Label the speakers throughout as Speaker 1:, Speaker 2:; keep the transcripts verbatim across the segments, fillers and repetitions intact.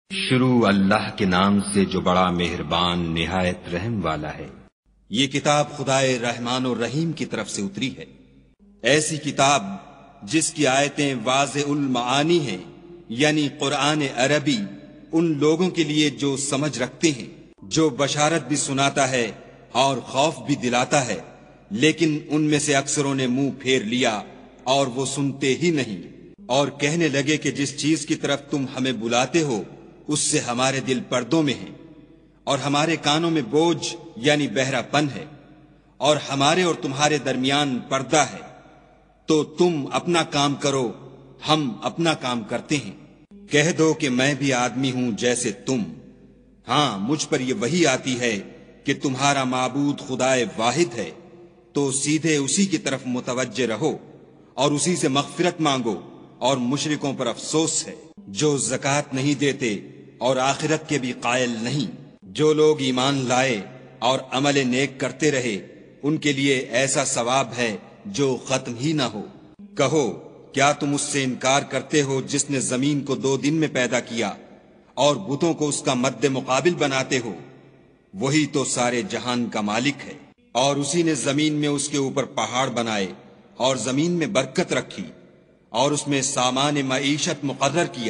Speaker 1: شروع اللہ کے نام سے جو بڑا مہربان نہایت رحم والا ہے۔
Speaker 2: یہ کتاب خدائے رحمان و رحیم کی طرف سے اتری ہے، ایسی کتاب جس کی آیتیں واضح المعانی ہیں، یعنی قرآن عربی ان لوگوں کے لیے جو سمجھ رکھتے ہیں، جو بشارت بھی سناتا ہے اور خوف بھی دلاتا ہے، لیکن ان میں سے اکثروں نے منہ پھیر لیا اور وہ سنتے ہی نہیں، اور کہنے لگے کہ جس چیز کی طرف تم ہمیں بلاتے ہو اس سے ہمارے دل پردوں میں ہیں، اور ہمارے کانوں میں بوجھ یعنی بہرا پن ہے، اور ہمارے اور تمہارے درمیان پردہ ہے، تو تم اپنا کام کرو، ہم اپنا کام کرتے ہیں۔ کہہ دو کہ میں بھی آدمی ہوں جیسے تم، ہاں مجھ پر یہ وحی آتی ہے کہ تمہارا معبود خدائے واحد ہے، تو سیدھے اسی کی طرف متوجہ رہو اور اسی سے مغفرت مانگو، اور مشرکوں پر افسوس ہے جو زکوٰۃ نہیں دیتے اور آخرت کے بھی قائل نہیں۔ جو لوگ ایمان لائے اور عمل نیک کرتے رہے ان کے لیے ایسا ثواب ہے جو ختم ہی نہ ہو۔ کہو کیا تم اس سے انکار کرتے ہو جس نے زمین کو دو دن میں پیدا کیا اور بتوں کو اس کا مد مقابل بناتے ہو؟ وہی تو سارے جہان کا مالک ہے، اور اسی نے زمین میں اس کے اوپر پہاڑ بنائے اور زمین میں برکت رکھی اور اس میں سامان معیشت مقرر کیا،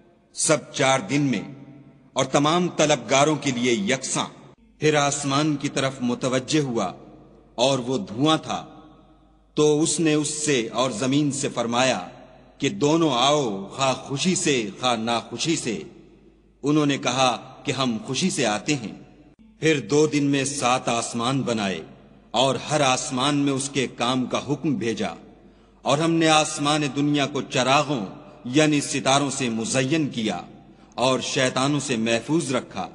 Speaker 2: سب چار دن میں اور تمام طلبگاروں کے لیے یکساں۔ پھر آسمان کی طرف متوجہ ہوا اور وہ دھواں تھا، تو اس نے اس سے اور زمین سے فرمایا کہ دونوں آؤ، خواہ خوشی سے خواہ ناخوشی سے۔ انہوں نے کہا کہ ہم خوشی سے آتے ہیں۔ پھر دو دن میں سات آسمان بنائے اور ہر آسمان میں اس کے کام کا حکم بھیجا، اور ہم نے آسمان دنیا کو چراغوں یعنی ستاروں سے مزین کیا اور شیطانوں سے محفوظ رکھا۔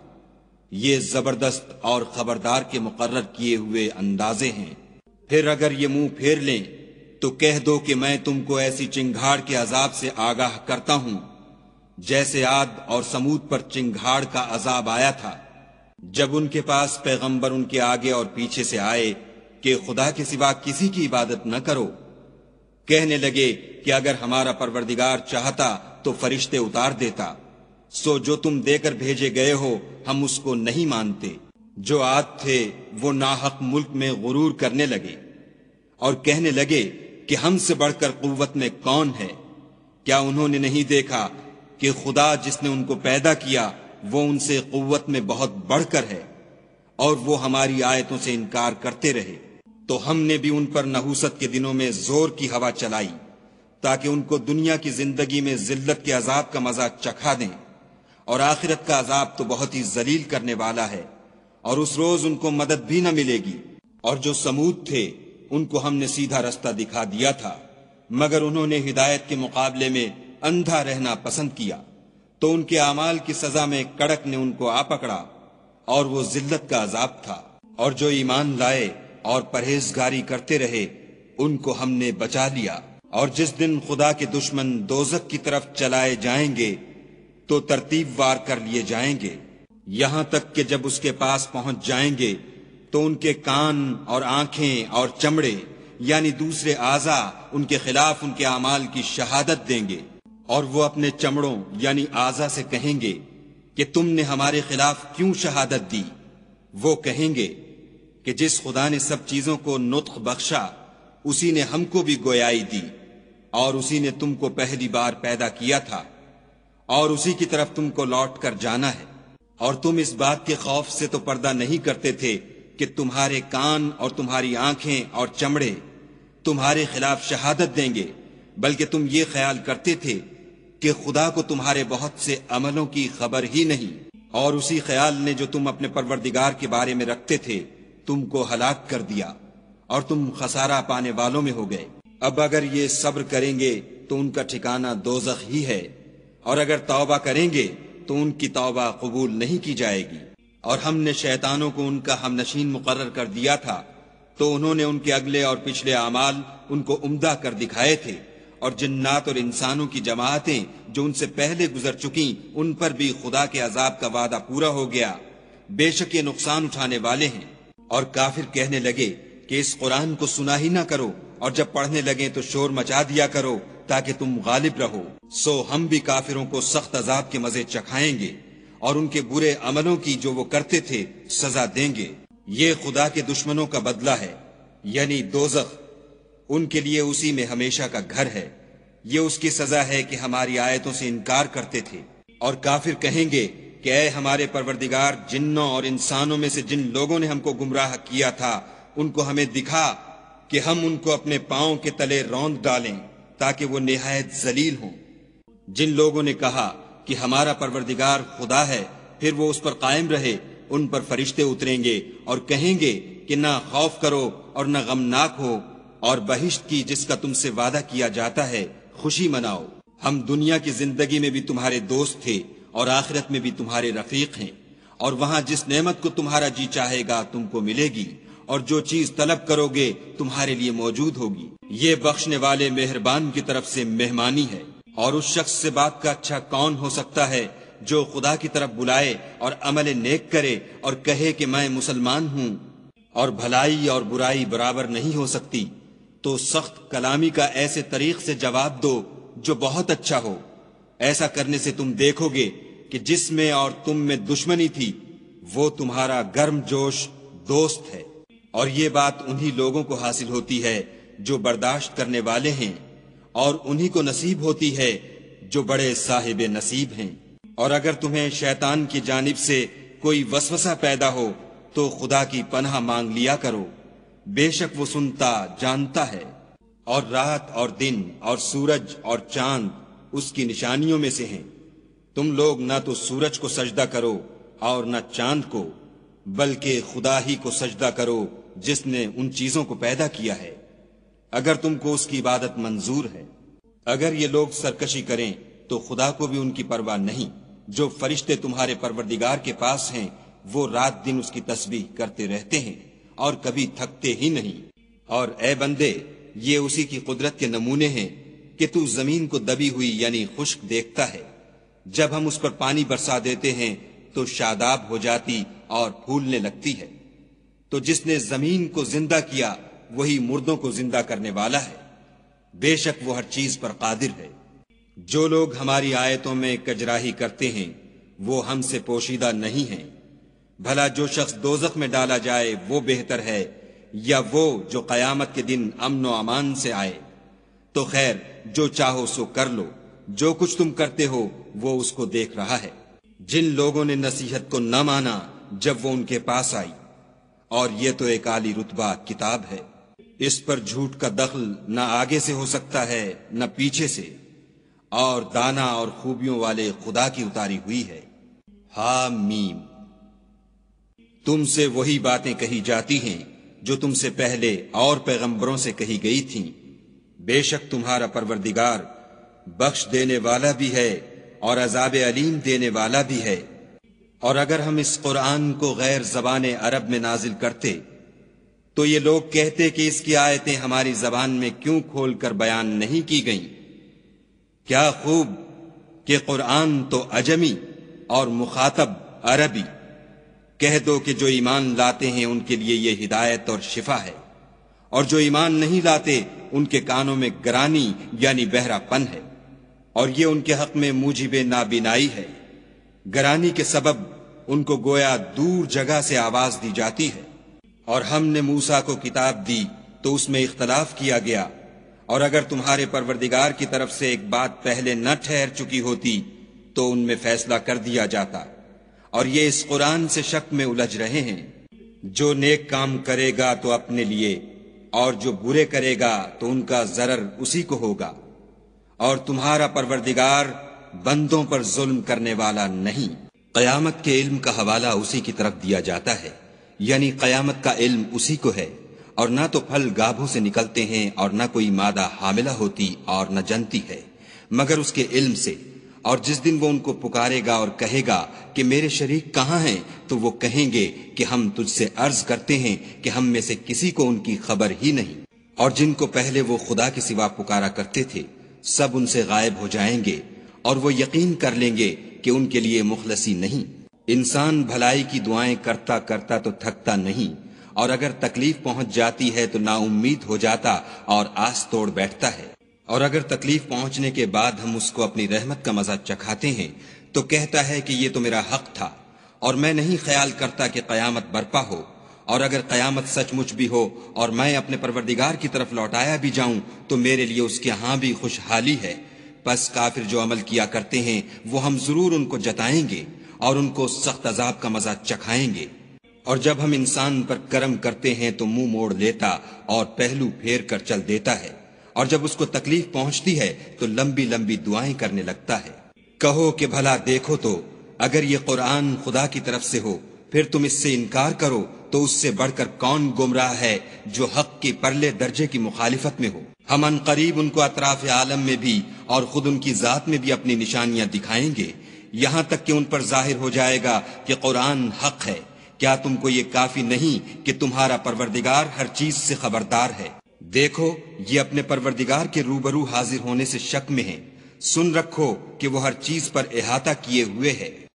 Speaker 2: یہ زبردست اور خبردار کے مقرر کیے ہوئے اندازے ہیں۔ پھر اگر یہ منہ پھیر لیں تو کہہ دو کہ میں تم کو ایسی چنگھاڑ کے عذاب سے آگاہ کرتا ہوں جیسے عاد اور سمود پر چنگھاڑ کا عذاب آیا تھا، جب ان کے پاس پیغمبر ان کے آگے اور پیچھے سے آئے کہ خدا کے سوا کسی کی عبادت نہ کرو۔ کہنے لگے کہ اگر ہمارا پروردگار چاہتا تو فرشتے اتار دیتا، سو جو تم دے کر بھیجے گئے ہو ہم اس کو نہیں مانتے۔ جو عاد تھے وہ ناحق ملک میں غرور کرنے لگے اور کہنے لگے کہ ہم سے بڑھ کر قوت میں کون ہے؟ کیا انہوں نے نہیں دیکھا کہ خدا جس نے ان کو پیدا کیا وہ ان سے قوت میں بہت بڑھ کر ہے، اور وہ ہماری آیتوں سے انکار کرتے رہے۔ تو ہم نے بھی ان پر نحوست کے دنوں میں زور کی ہوا چلائی تاکہ ان کو دنیا کی زندگی میں ذلت کے عذاب کا مزہ چکھا دیں، اور آخرت کا عذاب تو بہت ہی ذلیل کرنے والا ہے، اور اس روز ان کو مدد بھی نہ ملے گی۔ اور جو سمود تھے ان کو ہم نے سیدھا رستہ دکھا دیا تھا، مگر انہوں نے ہدایت کے مقابلے میں اندھا رہنا پسند کیا، تو ان کے اعمال کی سزا میں کڑک نے ان کو آ پکڑا، اور وہ ذلت کا عذاب تھا۔ اور جو ایمان لائے اور پرہیزگاری کرتے رہے ان کو ہم نے بچا لیا۔ اور جس دن خدا کے دشمن دوزخ کی طرف چلائے جائیں گے تو ترتیب وار کر لیے جائیں گے، یہاں تک کہ جب اس کے پاس پہنچ جائیں گے تو ان کے کان اور آنکھیں اور چمڑے یعنی دوسرے اعضاء ان کے خلاف ان کے اعمال کی شہادت دیں گے، اور وہ اپنے چمڑوں یعنی اعضاء سے کہیں گے کہ تم نے ہمارے خلاف کیوں شہادت دی؟ وہ کہیں گے کہ جس خدا نے سب چیزوں کو نطق بخشا اسی نے ہم کو بھی گویائی دی، اور اسی نے تم کو پہلی بار پیدا کیا تھا، اور اسی کی طرف تم کو لوٹ کر جانا ہے۔ اور تم اس بات کے خوف سے تو پردہ نہیں کرتے تھے کہ تمہارے کان اور تمہاری آنکھیں اور چمڑے تمہارے خلاف شہادت دیں گے، بلکہ تم یہ خیال کرتے تھے کہ خدا کو تمہارے بہت سے عملوں کی خبر ہی نہیں، اور اسی خیال نے جو تم اپنے پروردگار کے بارے میں رکھتے تھے تم کو ہلاک کر دیا، اور تم خسارہ پانے والوں میں ہو گئے۔ اب اگر یہ صبر کریں گے تو ان کا ٹھکانہ دوزخ ہی ہے، اور اگر توبہ کریں گے تو ان کی توبہ قبول نہیں کی جائے گی۔ اور ہم نے شیطانوں کو ان کا ہم نشین مقرر کر دیا تھا، تو انہوں نے ان کے اگلے اور پچھلے اعمال ان کو عمدہ کر دکھائے تھے، اور جنات اور انسانوں کی جماعتیں جو ان سے پہلے گزر چکیں ان پر بھی خدا کے عذاب کا وعدہ پورا ہو گیا، بے شک یہ نقصان اٹھانے والے ہیں۔ اور کافر کہنے لگے کہ اس قرآن کو سنا ہی نہ کرو اور جب پڑھنے لگیں تو شور مچا دیا کرو تاکہ تم غالب رہو۔ سو ہم بھی کافروں کو سخت عذاب کے مزے چکھائیں گے اور ان کے برے عملوں کی جو وہ کرتے تھے سزا دیں گے۔ یہ خدا کے دشمنوں کا بدلہ ہے، یعنی دوزخ، ان کے لیے اسی میں ہمیشہ کا گھر ہے۔ یہ اس کی سزا ہے کہ ہماری آیتوں سے انکار کرتے تھے۔ اور کافر کہیں گے کہ اے ہمارے پروردگار، جنوں اور انسانوں میں سے جن لوگوں نے ہم کو گمراہ کیا تھا ان کو ہمیں دکھا کہ ہم ان کو اپنے پاؤں کے تلے روند ڈالیں تاکہ وہ نہایت ذلیل ہوں۔ جن لوگوں نے کہا کہ ہمارا پروردگار خدا ہے، پھر وہ اس پر قائم رہے، ان پر فرشتے اتریں گے اور کہیں گے کہ نہ خوف کرو اور نہ غمناک ہو، اور بہشت کی جس کا تم سے وعدہ کیا جاتا ہے خوشی مناؤ۔ ہم دنیا کی زندگی میں بھی تمہارے دوست تھے اور آخرت میں بھی تمہارے رفیق ہیں، اور وہاں جس نعمت کو تمہارا جی چاہے گا تم کو ملے گی، اور جو چیز طلب کرو گے تمہارے لیے موجود ہوگی۔ یہ بخشنے والے مہربان کی طرف سے مہمانی ہے۔ اور اس شخص سے بات کا اچھا کون ہو سکتا ہے جو خدا کی طرف بلائے اور عمل نیک کرے اور کہے کہ میں مسلمان ہوں، اور بھلائی اور برائی برابر نہیں ہو سکتی، تو سخت کلامی کا ایسے طریق سے جواب دو جو بہت اچھا ہو۔ ایسا کرنے سے تم دیکھو گے کہ جس میں اور تم میں دشمنی تھی وہ تمہارا گرم جوش دوست ہے، اور یہ بات انہی لوگوں کو حاصل ہوتی ہے جو برداشت کرنے والے ہیں، اور انہی کو نصیب ہوتی ہے جو بڑے صاحب نصیب ہیں۔ اور اگر تمہیں شیطان کی جانب سے کوئی وسوسہ پیدا ہو تو خدا کی پناہ مانگ لیا کرو، بے شک وہ سنتا جانتا ہے۔ اور رات اور دن اور سورج اور چاند اس کی نشانیوں میں سے ہیں۔ تم لوگ نہ تو سورج کو سجدہ کرو اور نہ چاند کو، بلکہ خدا ہی کو سجدہ کرو جس نے ان چیزوں کو پیدا کیا ہے، اگر تم کو اس کی عبادت منظور ہے۔ اگر یہ لوگ سرکشی کریں تو خدا کو بھی ان کی پرواہ نہیں۔ جو فرشتے تمہارے پروردگار کے پاس ہیں وہ رات دن اس کی تسبیح کرتے رہتے ہیں اور کبھی تھکتے ہی نہیں۔ اور اے بندے، یہ اسی کی قدرت کے نمونے ہیں کہ تو زمین کو دبی ہوئی یعنی خشک دیکھتا ہے، جب ہم اس پر پانی برسا دیتے ہیں تو شاداب ہو جاتی اور پھولنے لگتی ہے۔ تو جس نے زمین کو زندہ کیا وہی مردوں کو زندہ کرنے والا ہے، بے شک وہ ہر چیز پر قادر ہے۔ جو لوگ ہماری آیتوں میں کجراہی کرتے ہیں وہ ہم سے پوشیدہ نہیں ہیں۔ بھلا جو شخص دوزخ میں ڈالا جائے وہ بہتر ہے یا وہ جو قیامت کے دن امن و امان سے آئے؟ تو خیر، جو چاہو سو کر لو، جو کچھ تم کرتے ہو وہ اس کو دیکھ رہا ہے۔ جن لوگوں نے نصیحت کو نہ مانا جب وہ ان کے پاس آئی، اور یہ تو ایک عالی رتبہ کتاب ہے، اس پر جھوٹ کا دخل نہ آگے سے ہو سکتا ہے نہ پیچھے سے، اور دانا اور خوبیوں والے خدا کی اتاری ہوئی ہے۔ حامیم۔ تم سے وہی باتیں کہی جاتی ہیں جو تم سے پہلے اور پیغمبروں سے کہی گئی تھیں، بے شک تمہارا پروردگار بخش دینے والا بھی ہے اور عذاب علیم دینے والا بھی ہے۔ اور اگر ہم اس قرآن کو غیر زبان عرب میں نازل کرتے تو یہ لوگ کہتے کہ اس کی آیتیں ہماری زبان میں کیوں کھول کر بیان نہیں کی گئیں؟ کیا خوب کہ قرآن تو عجمی اور مخاطب عربی۔ کہہ دو کہ جو ایمان لاتے ہیں ان کے لیے یہ ہدایت اور شفا ہے، اور جو ایمان نہیں لاتے ان کے کانوں میں گرانی یعنی بہرا پن ہے، اور یہ ان کے حق میں موجب نابینائی ہے۔ گرانی کے سبب ان کو گویا دور جگہ سے آواز دی جاتی ہے۔ اور ہم نے موسیٰ کو کتاب دی تو اس میں اختلاف کیا گیا، اور اگر تمہارے پروردگار کی طرف سے ایک بات پہلے نہ ٹھہر چکی ہوتی تو ان میں فیصلہ کر دیا جاتا، اور یہ اس قرآن سے شک میں الجھ رہے ہیں۔ جو نیک کام کرے گا تو اپنے لیے، اور جو برے کرے گا تو ان کا ضرر اسی کو ہوگا، اور تمہارا پروردگار بندوں پر ظلم کرنے والا نہیں۔ قیامت کے علم کا حوالہ اسی کی طرف دیا جاتا ہے، یعنی قیامت کا علم اسی کو ہے، اور نہ تو پھل گابھوں سے نکلتے ہیں اور نہ کوئی مادہ حاملہ ہوتی اور نہ جنتی ہے، مگر اس کے علم سے۔ اور جس دن وہ ان کو پکارے گا اور کہے گا کہ میرے شریک کہاں ہیں، تو وہ کہیں گے کہ ہم تجھ سے عرض کرتے ہیں کہ ہم میں سے کسی کو ان کی خبر ہی نہیں۔ اور جن کو پہلے وہ خدا کے سوا پکارا کرتے تھے سب ان سے غائب ہو جائیں گے، اور وہ یقین کر لیں گے کہ ان کے لیے مخلصی نہیں۔ انسان بھلائی کی دعائیں کرتا کرتا تو تھکتا نہیں، اور اگر تکلیف پہنچ جاتی ہے تو نا امید ہو جاتا اور آس توڑ بیٹھتا ہے، اور اگر تکلیف پہنچنے کے بعد ہم اس کو اپنی رحمت کا مزہ چکھاتے ہیں تو کہتا ہے کہ یہ تو میرا حق تھا اور میں نہیں خیال کرتا کہ قیامت برپا ہو، اور اگر قیامت سچ مچ بھی ہو اور میں اپنے پروردگار کی طرف لوٹایا بھی جاؤں تو میرے لیے اس کے ہاں بھی خوشحالی ہے۔ پس کافر جو عمل کیا کرتے ہیں وہ ہم ضرور ان کو جتائیں گے اور ان کو سخت عذاب کا مزہ چکھائیں گے۔ اور جب ہم انسان پر کرم کرتے ہیں تو منہ موڑ لیتا اور پہلو پھیر کر چل دیتا ہے، اور جب اس کو تکلیف پہنچتی ہے تو لمبی لمبی دعائیں کرنے لگتا ہے۔ کہو کہ بھلا دیکھو تو اگر یہ قرآن خدا کی طرف سے ہو پھر تم اس سے انکار کرو تو اس سے بڑھ کر کون گمراہ ہے جو حق کی پرلے درجے کی مخالفت میں ہو۔ ہم ان قریب ان کو اطراف عالم میں بھی اور خود ان کی ذات میں بھی اپنی نشانیاں دکھائیں گے، یہاں تک کہ ان پر ظاہر ہو جائے گا کہ قرآن حق ہے۔ کیا تم کو یہ کافی نہیں کہ تمہارا پروردگار ہر چیز سے خبردار ہے؟ دیکھو یہ اپنے پروردگار کے روبرو حاضر ہونے سے شک میں ہیں، سن رکھو کہ وہ ہر چیز پر احاطہ کیے ہوئے ہے۔